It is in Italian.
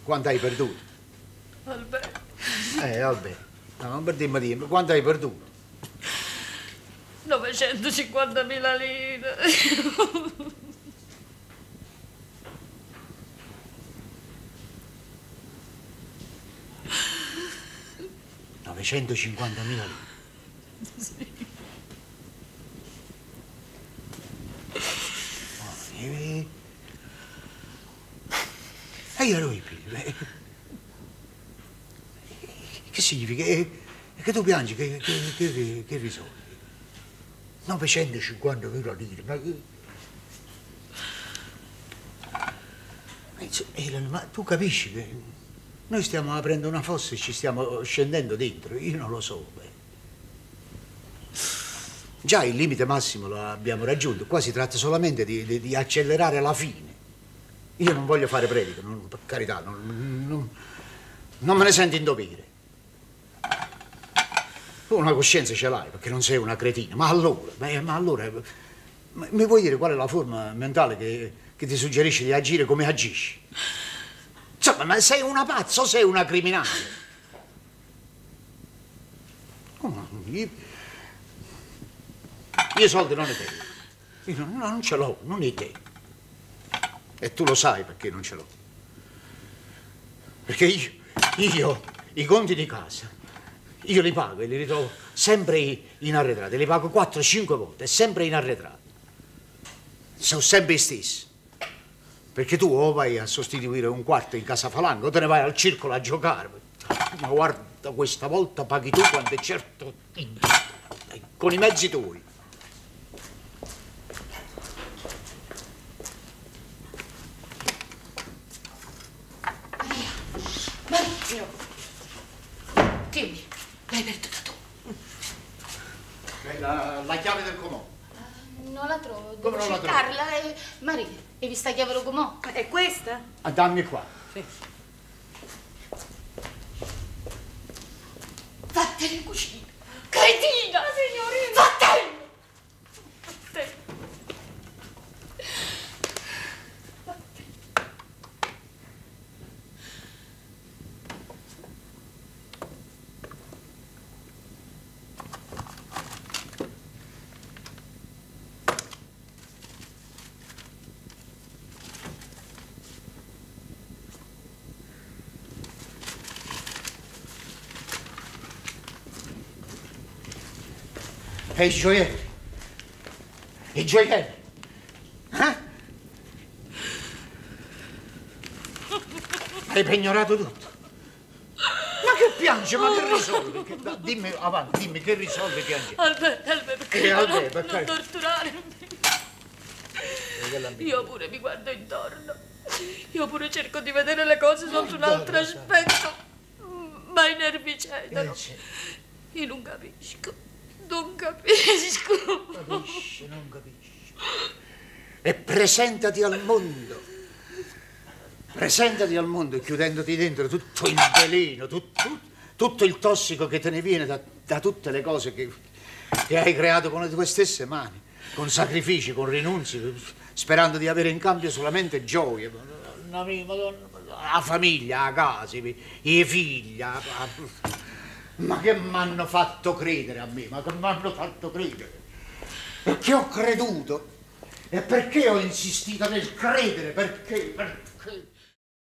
Quanto hai perduto? Alberto. Vabbè. No, non per dimmi, quanto hai perduto? 950.000 lire. 950.000 lire. Sì. E io ero piglio. Che significa? Che tu piangi, che risolvi? 950.000 lire, ma che... Elena, ma tu capisci che noi stiamo aprendo una fossa e ci stiamo scendendo dentro? Io non lo so. Già il limite massimo lo abbiamo raggiunto, qua si tratta solamente di accelerare la fine. Io non voglio fare predica, per carità, non me ne sento in dovere. Tu una coscienza ce l'hai, perché non sei una cretina, ma allora, mi vuoi dire qual è la forma mentale che ti suggerisce di agire come agisci? Insomma, ma sei una pazza o sei una criminale? Io soldi non ne tengo. Io non ce l'ho, non ne tengo. E tu lo sai perché non ce l'ho. Perché io i conti di casa, io li pago e li ritrovo sempre in arretrato. Li pago 4-5 volte, sempre in arretrato. Sono sempre gli stessi. Perché tu o vai a sostituire un quarto in casa Falanga o te ne vai al circolo a giocare. Ma guarda, questa volta paghi tu quando è certo con i mezzi tuoi. Maurizio, dimmi, l'hai perduta tu? La chiave del comò. Non la trovo, Come devo non la cercarla e... Maria, hai visto la chiave del comò? È questa? Dammi qua. Sì. Vattene in cucina. Cretina, signorina! Vattene! E i gioielli? I gioielli? Hai pignorato tutto? Ma che piangi? Ma che risolvi? Dimmi avanti, dimmi che risolvi piangi? Alberto, perché non torturarmi? Io pure mi guardo intorno. Io pure cerco di vedere le cose sotto un altro aspetto. Ma i nervi cedono. Io non capisco. Non capisco. Capisci, non capisci. E presentati al mondo. Presentati al mondo chiudendoti dentro tutto il veleno, tutto il tossico che te ne viene da tutte le cose che hai creato con le tue stesse mani, con sacrifici, con rinunzi, sperando di avere in cambio solamente gioie. La famiglia, la casa, i figli. Ma che mi hanno fatto credere a me? Ma che mi hanno fatto credere? Perché ho creduto? E perché ho insistito nel credere? Perché?